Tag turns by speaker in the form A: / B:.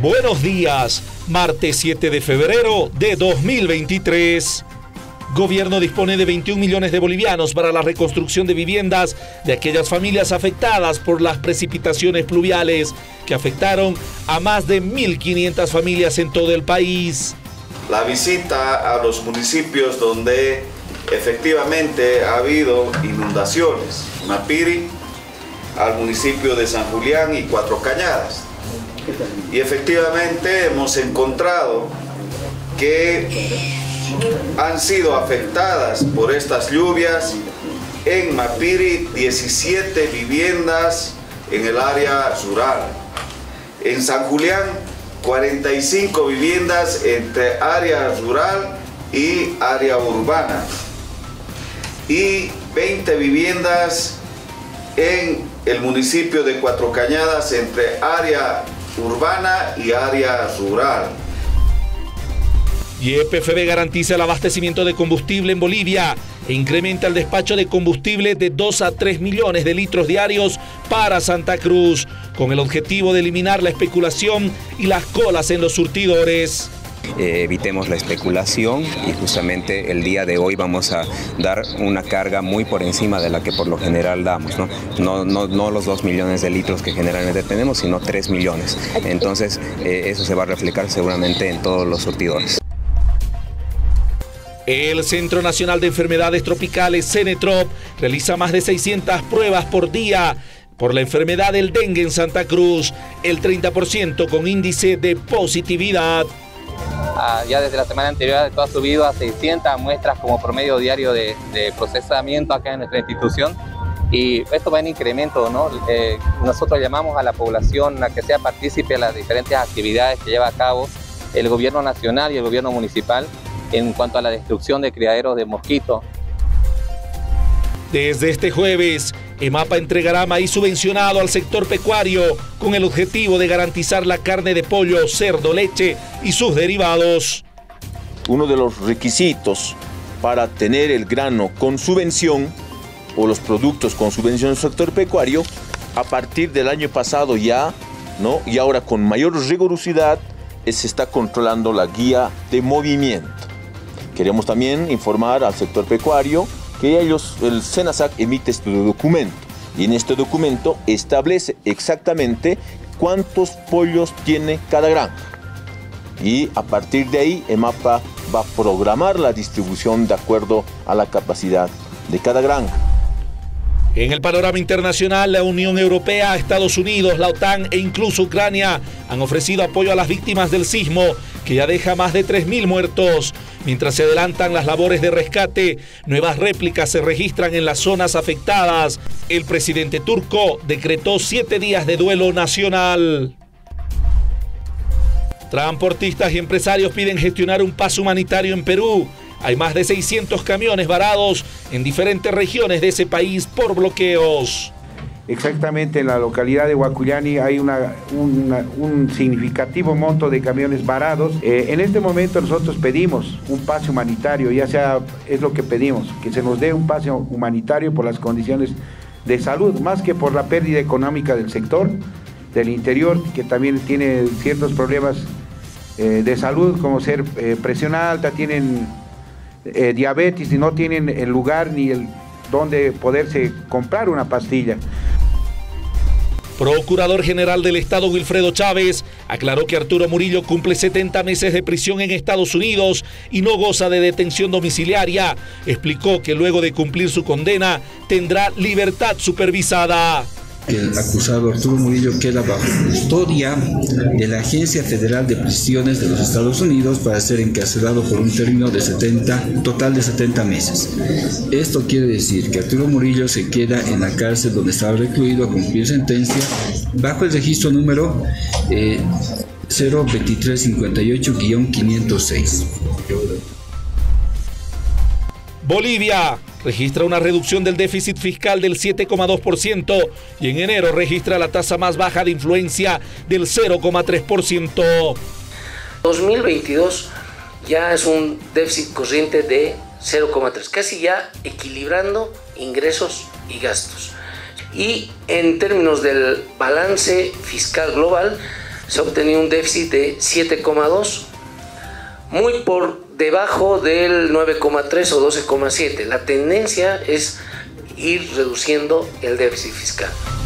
A: Buenos días, martes 7 de febrero de 2023. Gobierno dispone de 21 millones de bolivianos para la reconstrucción de viviendas de aquellas familias afectadas por las precipitaciones pluviales que afectaron a más de 1.500 familias en todo el país.
B: La visita a los municipios donde efectivamente ha habido inundaciones, Mapiri, al municipio de San Julián y Cuatro Cañadas. Y efectivamente hemos encontrado que han sido afectadas por estas lluvias en Mapiri 17 viviendas en el área rural. En San Julián 45 viviendas entre área rural y área urbana. Y 20 viviendas en el municipio de Cuatro Cañadas entre área urbana y área rural.
A: YPFB garantiza el abastecimiento de combustible en Bolivia e incrementa el despacho de combustible de 2 a 3 millones de litros diarios para Santa Cruz, con el objetivo de eliminar la especulación y las colas en los surtidores.
C: Evitemos la especulación y justamente el día de hoy vamos a dar una carga muy por encima de la que por lo general damos, no los 2 millones de litros que generalmente tenemos, sino 3 millones. Entonces eso se va a reflejar seguramente en todos los surtidores.
A: El Centro Nacional de Enfermedades Tropicales, CENETROP, realiza más de 600 pruebas por día por la enfermedad del dengue en Santa Cruz, el 30% con índice de positividad.
D: Ya desde la semana anterior esto ha subido a 600 muestras como promedio diario de procesamiento acá en nuestra institución, y esto va en incremento, ¿no? Nosotros llamamos a la población a que sea partícipe de las diferentes actividades que lleva a cabo el gobierno nacional y el gobierno municipal en cuanto a la destrucción de criaderos de mosquitos.
A: Desde este jueves, EMAPA entregará maíz subvencionado al sector pecuario con el objetivo de garantizar la carne de pollo, cerdo, leche y sus derivados.
E: Uno de los requisitos para tener el grano con subvención o los productos con subvención del sector pecuario, a partir del año pasado ya, y ahora con mayor rigurosidad, se está controlando la guía de movimiento. Queremos también informar al sector pecuario que el SENASAC emite este documento, y en este documento establece exactamente cuántos pollos tiene cada granja, y a partir de ahí EMAPA va a programar la distribución de acuerdo a la capacidad de cada granja.
A: En el panorama internacional, la Unión Europea, Estados Unidos, la OTAN e incluso Ucrania han ofrecido apoyo a las víctimas del sismo, que ya deja más de 3.000 muertos. Mientras se adelantan las labores de rescate, nuevas réplicas se registran en las zonas afectadas. El presidente turco decretó 7 días de duelo nacional. Transportistas y empresarios piden gestionar un pase humanitario en Perú. Hay más de 600 camiones varados en diferentes regiones de ese país por bloqueos.
F: Exactamente en la localidad de Huacuyani hay un significativo monto de camiones varados. En este momento nosotros pedimos un pase humanitario, ya sea, es lo que pedimos, que se nos dé un pase humanitario por las condiciones de salud, más que por la pérdida económica del sector, del interior, que también tiene ciertos problemas de salud, como ser presión alta, tienen diabetes y no tienen el lugar ni el donde poderse comprar una pastilla.
A: Procurador General del Estado Wilfredo Chávez aclaró que Arturo Murillo cumple 70 meses de prisión en Estados Unidos y no goza de detención domiciliaria. Explicó que luego de cumplir su condena tendrá libertad supervisada.
G: El acusado Arturo Murillo queda bajo custodia de la Agencia Federal de Prisiones de los Estados Unidos para ser encarcelado por un término de total de 70 meses. Esto quiere decir que Arturo Murillo se queda en la cárcel donde estaba recluido a cumplir sentencia bajo el registro número 02358-506.
A: Bolivia registra una reducción del déficit fiscal del 7,2% y en enero registra la tasa más baja de influencia del 0,3%.
H: 2022 ya es un déficit corriente de 0,3, casi ya equilibrando ingresos y gastos. Y en términos del balance fiscal global, se ha obtenido un déficit de 7,2, muy por debajo del 9,3 o 12,7. La tendencia es ir reduciendo el déficit fiscal.